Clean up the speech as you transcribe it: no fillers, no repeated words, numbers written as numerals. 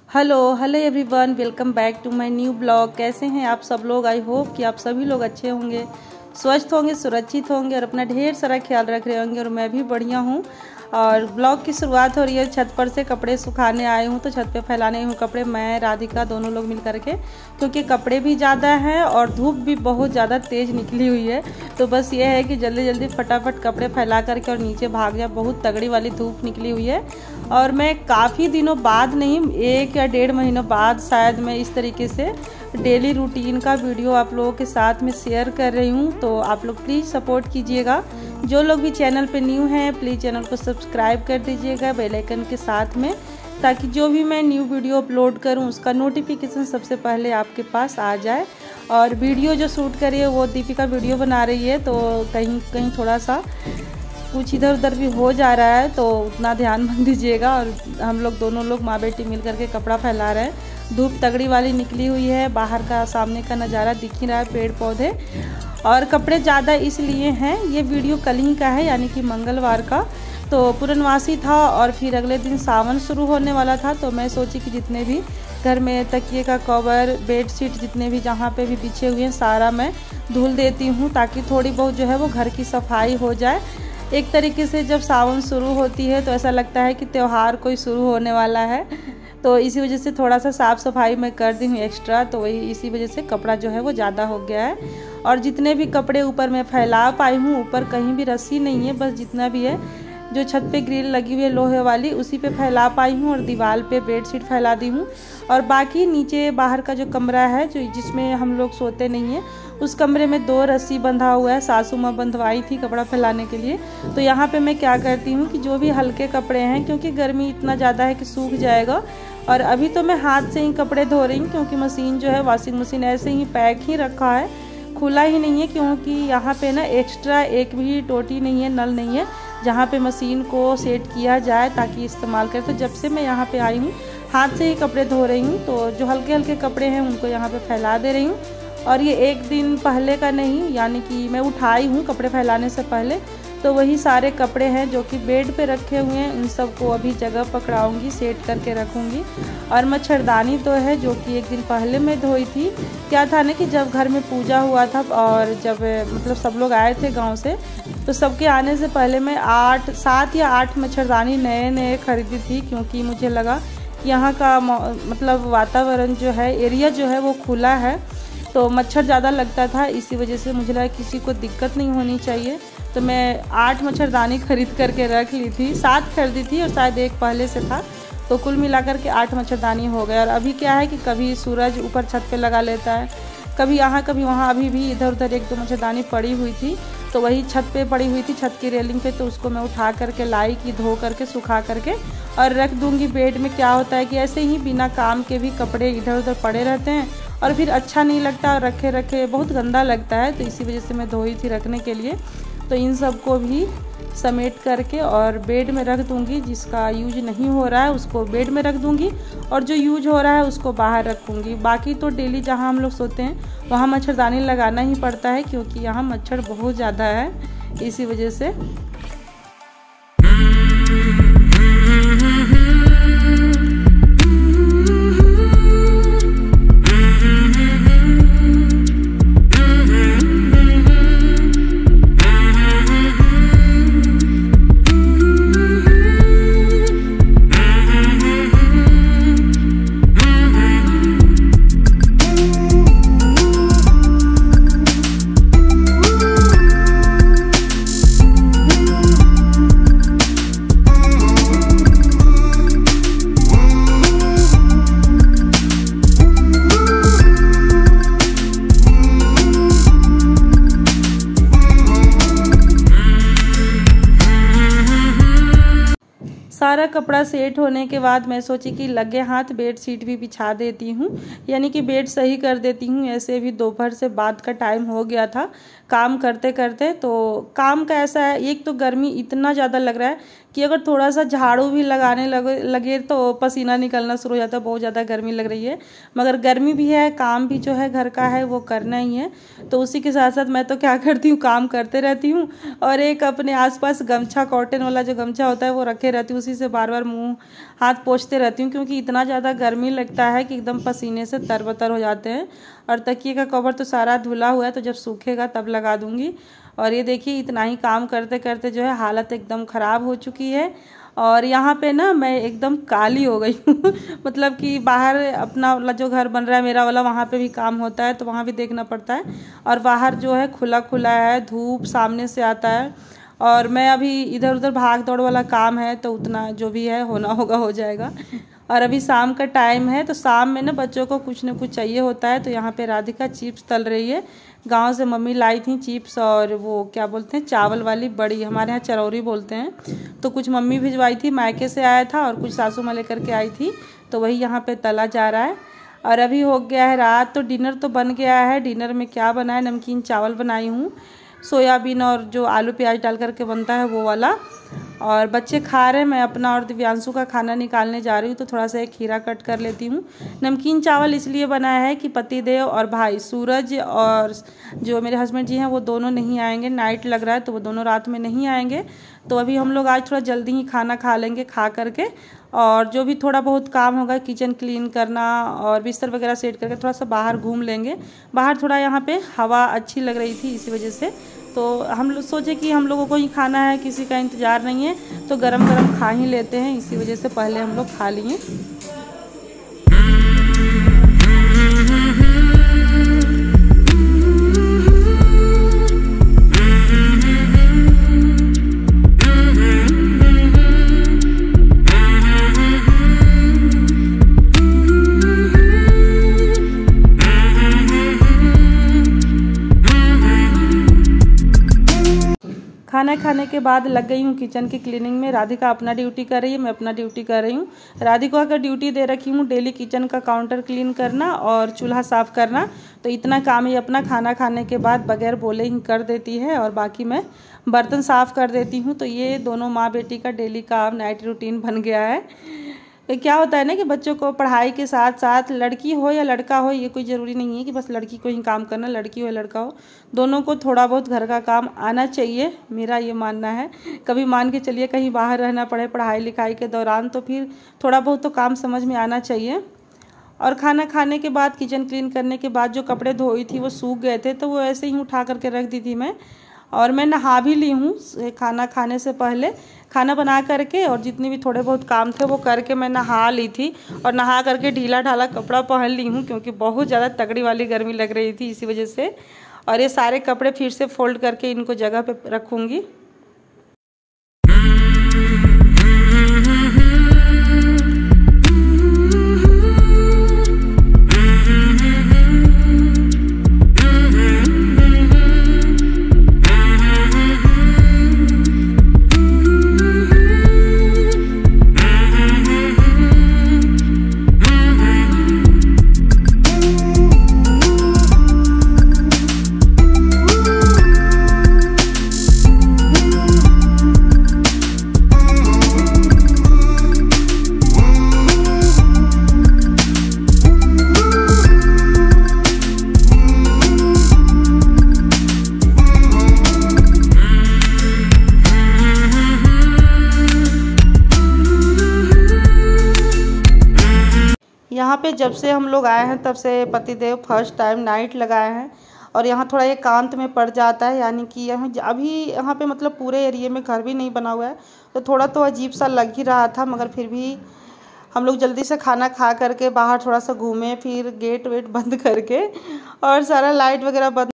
Hello everyone, welcome back to my new blog. कैसे हैं आप सब लोग? आई होप कि आप सभी लोग अच्छे होंगे, स्वस्थ होंगे, सुरक्षित होंगे और अपना ढेर सारा ख्याल रख रहे होंगे। और मैं भी बढ़िया हूँ। और ब्लॉग की शुरुआत हो रही है। छत पर से कपड़े सुखाने आई हूँ, तो छत पे फैलाने हूँ कपड़े, मैं राधिका दोनों लोग मिल करके, क्योंकि कपड़े भी ज़्यादा हैं और धूप भी बहुत ज़्यादा तेज़ निकली हुई है। तो बस ये है कि जल्दी जल्दी फटाफट कपड़े फैला करके और नीचे भाग जाए। बहुत तगड़ी वाली धूप निकली हुई है और मैं काफ़ी दिनों बाद, नहीं 1 या 1.5 महीनों बाद शायद, मैं इस तरीके से डेली रूटीन का वीडियो आप लोगों के साथ में शेयर कर रही हूँ। तो आप लोग प्लीज़ सपोर्ट कीजिएगा। जो लोग भी चैनल पे न्यू हैं प्लीज़ चैनल को सब्सक्राइब कर दीजिएगा बेल आइकन के साथ में, ताकि जो भी मैं न्यू वीडियो अपलोड करूँ उसका नोटिफिकेशन सबसे पहले आपके पास आ जाए। और वीडियो जो शूट करी है वो दीपिका वीडियो बना रही है, तो कहीं कहीं थोड़ा सा कुछ इधर उधर भी हो जा रहा है, तो उतना ध्यान मत दीजिएगा। और हम लोग दोनों लोग माँ बेटी मिल करके कपड़ा फैला रहे हैं। धूप तगड़ी वाली निकली हुई है, बाहर का सामने का नज़ारा दिख ही रहा है, पेड़ पौधे। और कपड़े ज़्यादा इसलिए हैं, ये वीडियो कल ही का है, यानी कि मंगलवार का। तो पूर्णमासी था और फिर अगले दिन सावन शुरू होने वाला था। तो मैं सोची कि जितने भी घर में तकिए का कवर, बेडशीट, जितने भी जहाँ पे भी बिछे हुए हैं सारा मैं धुल देती हूँ, ताकि थोड़ी बहुत जो है वो घर की सफाई हो जाए। एक तरीके से जब सावन शुरू होती है तो ऐसा लगता है कि त्यौहार कोई शुरू होने वाला है। तो इसी वजह से थोड़ा सा साफ़ सफाई मैं कर दी हूँ एक्स्ट्रा। तो वही इसी वजह से कपड़ा जो है वो ज़्यादा हो गया है। और जितने भी कपड़े ऊपर मैं फैला पाई हूँ, ऊपर कहीं भी रस्सी नहीं है, बस जितना भी है जो छत पे ग्रिल लगी हुई है लोहे वाली, उसी पे फैला पाई हूँ। और दीवार पे बेडशीट फैला दी हूँ। और बाकी नीचे बाहर का जो कमरा है, जो जिसमें हम लोग सोते नहीं हैं, उस कमरे में 2 रस्सी बंधा हुआ है। सासू माँ बंधवाई थी कपड़ा फैलाने के लिए। तो यहाँ पे मैं क्या करती हूँ कि जो भी हल्के कपड़े हैं, क्योंकि गर्मी इतना ज़्यादा है कि सूख जाएगा। और अभी तो मैं हाथ से ही कपड़े धो रही हूँ, क्योंकि मशीन जो है, वॉशिंग मशीन ऐसे ही पैक ही रखा है, खुला ही नहीं है। क्योंकि यहाँ पे ना एक्स्ट्रा एक भी टोटी नहीं है, नल नहीं है जहाँ पे मशीन को सेट किया जाए ताकि इस्तेमाल करें। तो जब से मैं यहाँ पे आई हूँ हाथ से ही कपड़े धो रही हूँ। तो जो हल्के हल्के कपड़े हैं उनको यहाँ पे फैला दे रही हूँ। और ये एक दिन पहले का नहीं, यानी कि मैं उठाई हूँ कपड़े फैलाने से पहले। तो वही सारे कपड़े हैं जो कि बेड पे रखे हुए हैं, उन सबको अभी जगह पकड़ाऊँगी, सेट करके रखूँगी। और मच्छरदानी तो है जो कि एक दिन पहले मैं धोई थी। क्या था ना कि जब घर में पूजा हुआ था और जब मतलब सब लोग आए थे गांव से, तो सबके आने से पहले मैं 7 या 8 मच्छरदानी नए खरीदी थी। क्योंकि मुझे लगा कि यहाँ का मतलब वातावरण जो है, एरिया जो है वो खुला है, तो मच्छर ज़्यादा लगता था। इसी वजह से मुझे लगा किसी को दिक्कत नहीं होनी चाहिए। तो मैं 8 मच्छरदानी खरीद करके रख ली थी। 7 खरीदी थी और शायद एक पहले से था, तो कुल मिलाकर के 8 मच्छरदानी हो गए। और अभी क्या है कि कभी सूरज ऊपर छत पे लगा लेता है, कभी यहाँ कभी वहाँ। अभी भी इधर उधर 1-2 मच्छरदानी पड़ी हुई थी, तो वही छत पे पड़ी हुई थी, छत की रेलिंग पे। तो उसको मैं उठा करके लाई कि धो करके सुखा करके और रख दूँगी बेड में। क्या होता है कि ऐसे ही बिना काम के भी कपड़े इधर उधर पड़े रहते हैं और फिर अच्छा नहीं लगता, और रखे रखे बहुत गंदा लगता है। तो इसी वजह से मैं धोई थी रखने के लिए। तो इन सब को भी समेट करके और बेड में रख दूंगी। जिसका यूज नहीं हो रहा है उसको बेड में रख दूंगी, और जो यूज हो रहा है उसको बाहर रखूंगी। बाकी तो डेली जहां हम लोग सोते हैं वहां मच्छरदानी लगाना ही पड़ता है, क्योंकि यहाँ मच्छर बहुत ज़्यादा है। इसी वजह से सारा कपड़ा सेट होने के बाद मैं सोची कि लगे हाथ बेडशीट भी बिछा देती हूँ, यानी कि बेड सही कर देती हूँ। ऐसे भी दोपहर से बाद का टाइम हो गया था काम करते करते। तो काम का ऐसा है, एक तो गर्मी इतना ज़्यादा लग रहा है कि अगर थोड़ा सा झाड़ू भी लगाने लगे तो पसीना निकलना शुरू हो जाता है, बहुत ज़्यादा गर्मी लग रही है। मगर गर्मी भी है, काम भी जो है घर का है वो करना ही है। तो उसी के साथ साथ मैं तो क्या करती हूँ, काम करते रहती हूँ और एक अपने आसपास गमछा, कॉटन वाला जो गमछा होता है वो रखे रहती हूँ, उसी से बार बार मुँह हाथ पोंछते रहती हूँ, क्योंकि इतना ज़्यादा गर्मी लगता है कि एकदम पसीने से तरबतर हो जाते हैं। और तकिए का कवर तो सारा धुला हुआ है, तो जब सूखेगा तब लगा दूँगी। और ये देखिए इतना ही काम करते करते जो है हालत एकदम ख़राब हो चुकी है। और यहाँ पे ना मैं एकदम काली हो गई हूँ मतलब कि बाहर अपना वाला जो घर बन रहा है मेरा वाला, वहाँ पे भी काम होता है तो वहाँ भी देखना पड़ता है। और बाहर जो है खुला खुला है, धूप सामने से आता है और मैं अभी इधर उधर भाग दौड़ वाला काम है, तो उतना जो भी है होना होगा हो जाएगा। और अभी शाम का टाइम है, तो शाम में ना बच्चों को कुछ न कुछ चाहिए होता है। तो यहाँ पे राधिका चिप्स तल रही है। गांव से मम्मी लाई थी चिप्स, और वो क्या बोलते हैं चावल वाली बड़ी, हमारे यहाँ चरौरी बोलते हैं। तो कुछ मम्मी भिजवाई थी, मायके से आया था, और कुछ सासू माँ लेकर के आई थी, तो वही यहाँ पे तला जा रहा है। और अभी हो गया है रात, तो डिनर तो बन गया है। डिनर में क्या बना है, नमकीन चावल बनाई हूँ, सोयाबीन और जो आलू प्याज डाल करके बनता है वो वाला। और बच्चे खा रहे हैं, मैं अपना और दिव्यांशु का खाना निकालने जा रही हूँ, तो थोड़ा सा एक खीरा कट कर लेती हूँ। नमकीन चावल इसलिए बनाया है कि पतिदेव और भाई सूरज और जो मेरे हस्बैंड जी हैं वो दोनों नहीं आएंगे, नाइट लग रहा है तो वो दोनों रात में नहीं आएंगे। तो अभी हम लोग आज थोड़ा जल्दी ही खाना खा लेंगे, खा करके और जो भी थोड़ा बहुत काम होगा, किचन क्लीन करना और बिस्तर वगैरह सेट करके थोड़ा सा बाहर घूम लेंगे। बाहर थोड़ा यहाँ पे हवा अच्छी लग रही थी, इसी वजह से तो हम लोग सोचे कि हम लोगों को ही खाना है, किसी का इंतज़ार नहीं है, तो गरम गरम खा ही लेते हैं, इसी वजह से पहले हम लोग खा लिए। खाना खाने के बाद लग गई हूँ किचन की क्लीनिंग में। राधिका अपना ड्यूटी कर रही है, मैं अपना ड्यूटी कर रही हूँ। राधिका का ड्यूटी दे रखी हूँ डेली किचन का काउंटर क्लीन करना और चूल्हा साफ़ करना। तो इतना काम ही अपना खाना खाने के बाद बगैर बोले ही कर देती है, और बाकी मैं बर्तन साफ़ कर देती हूँ। तो ये दोनों माँ बेटी का डेली का नाइट रूटीन बन गया है। तो क्या होता है ना कि बच्चों को पढ़ाई के साथ साथ, लड़की हो या लड़का हो, ये कोई ज़रूरी नहीं है कि बस लड़की को ही काम करना, लड़की हो या लड़का हो, दोनों को थोड़ा बहुत घर का काम आना चाहिए, मेरा ये मानना है। कभी मान के चलिए कहीं बाहर रहना पड़े पढ़ाई लिखाई के दौरान, तो फिर थोड़ा बहुत तो काम समझ में आना चाहिए। और खाना खाने के बाद, किचन क्लीन करने के बाद जो कपड़े धोई थी वो सूख गए थे, तो वो ऐसे ही उठा करके रख दी थी मैं। और मैं नहा भी ली हूँ खाना खाने से पहले, खाना बना करके और जितने भी थोड़े बहुत काम थे वो करके मैं नहा ली थी। और नहा करके ढीला ढाला कपड़ा पहन ली हूँ, क्योंकि बहुत ज़्यादा तगड़ी वाली गर्मी लग रही थी, इसी वजह से। और ये सारे कपड़े फिर से फोल्ड करके इनको जगह पे रखूँगी। यहाँ पे जब से हम लोग आए हैं तब से पतिदेव फर्स्ट टाइम नाइट लगाए हैं। और यहाँ थोड़ा एकांत में पड़ जाता है, यानी कि यहाँ पे मतलब पूरे एरिया में घर भी नहीं बना हुआ है, तो थोड़ा तो अजीब सा लग ही रहा था। मगर फिर भी हम लोग जल्दी से खाना खा करके बाहर थोड़ा सा घूमे, फिर गेट वेट बंद करके और सारा लाइट वगैरह बंद